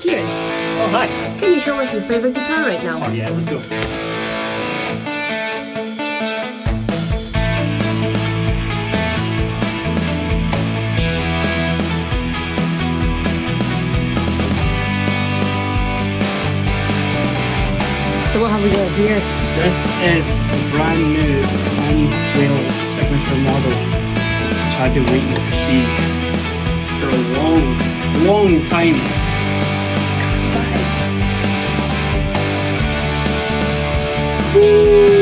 Keiran, Oh, hi. can you show us your favorite guitar right now? Oh, yeah, let's go. So what have we got here? This is a brand new Tom Whale signature model, which I've been waiting to see for a long time. Guys. Woo!